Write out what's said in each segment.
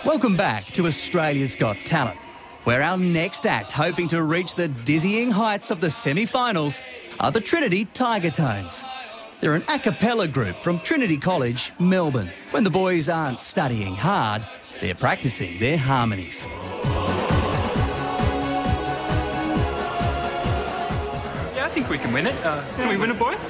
Welcome back to Australia's Got Talent, where our next act, hoping to reach the dizzying heights of the semi-finals, are the Trinity Tiger Tones. They're an a cappella group from Trinity College, Melbourne. When the boys aren't studying hard, they're practicing their harmonies. Yeah, I think we can win it. Can we win it, boys?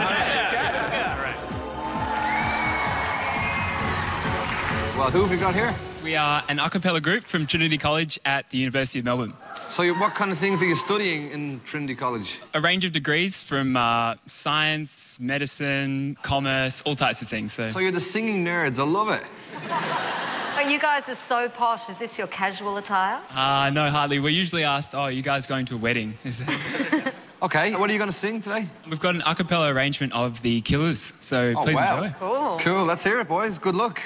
Well, who have we got here? We are an a cappella group from Trinity College at the University of Melbourne. So what kind of things are you studying in Trinity College? A range of degrees from science, medicine, commerce, all types of things. So you're the singing nerds. I love it. But you guys are so posh. Is this your casual attire? No, hardly. We're usually asked, oh, are you guys going to a wedding? OK, what are you going to sing today? We've got an a cappella arrangement of The Killers, so please enjoy. Cool. Cool, let's hear it, boys. Good luck.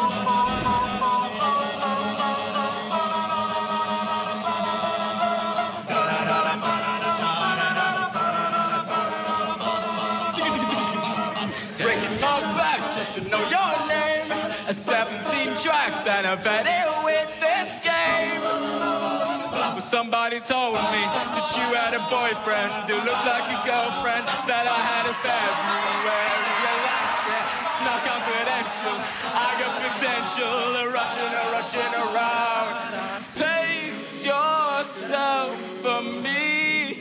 Breaking talk back just to know your name. 17 tracks and I've had it with this game. Well, somebody told me that you had a boyfriend who looked like a girlfriend that I had in February. It's not confidential. I got potential. Rushing around. Pace yourself for me.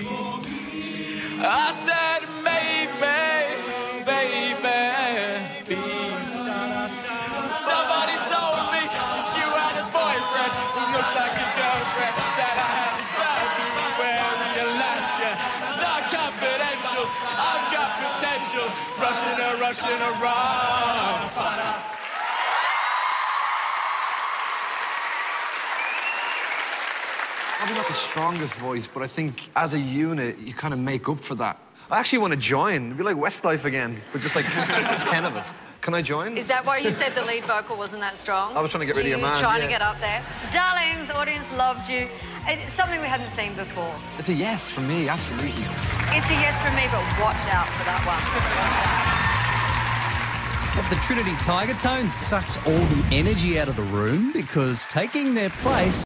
I said maybe, please. Somebody told me that you had a boyfriend who looked like a girlfriend that I had in February last year. It's not confidential. I've got potential. Rushing around. Probably not the strongest voice, but I think as a unit, you kind of make up for that. I actually want to join. It'd be like Westlife again, but just like 10 of us. Can I join? Is that why you said the lead vocal wasn't that strong? I was trying to get rid of your man. Trying to get up there. Darlings, audience loved you. It's something we hadn't seen before. It's a yes from me, absolutely. It's a yes from me, but watch out for that one. Have the Trinity Tiger Tones sucked all the energy out of the room? Because taking their place